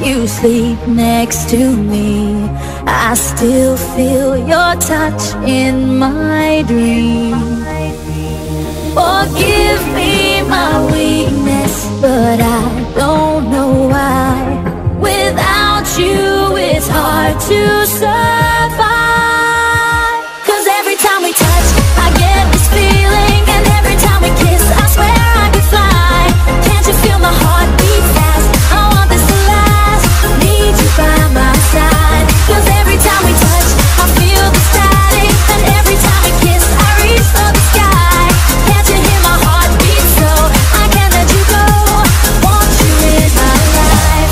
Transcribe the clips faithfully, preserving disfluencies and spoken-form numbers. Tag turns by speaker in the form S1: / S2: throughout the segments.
S1: you sleep next to me, I still feel your touch in my dreams. Forgive me my weakness, but I don't know why. Without you, it's hard to survive. 'Cause every time we touch, I get this feeling, and every time we kiss, I swear I could fly. Can't you feel my heart beat fast? I want this to last, need you by my side. 'Cause every time we touch, I feel the static, and every time we kiss, I reach for the sky. Can't you hear my heart beat so? I can't let you go, want you in my life.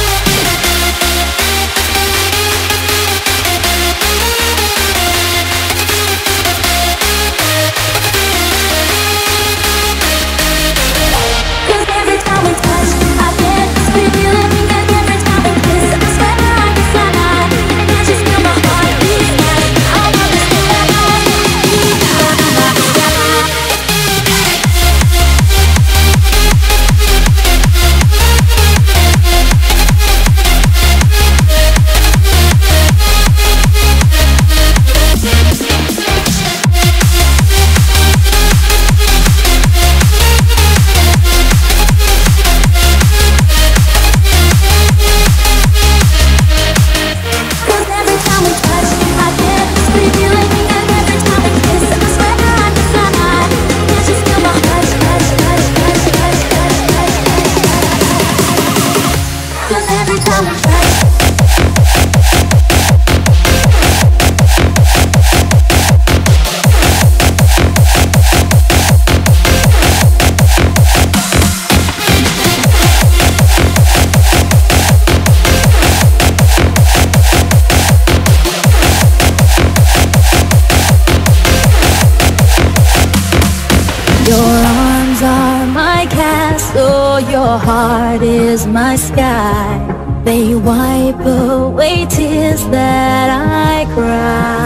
S1: Your arms are my castle, your heart is my sky. They wipe away tears that I cry.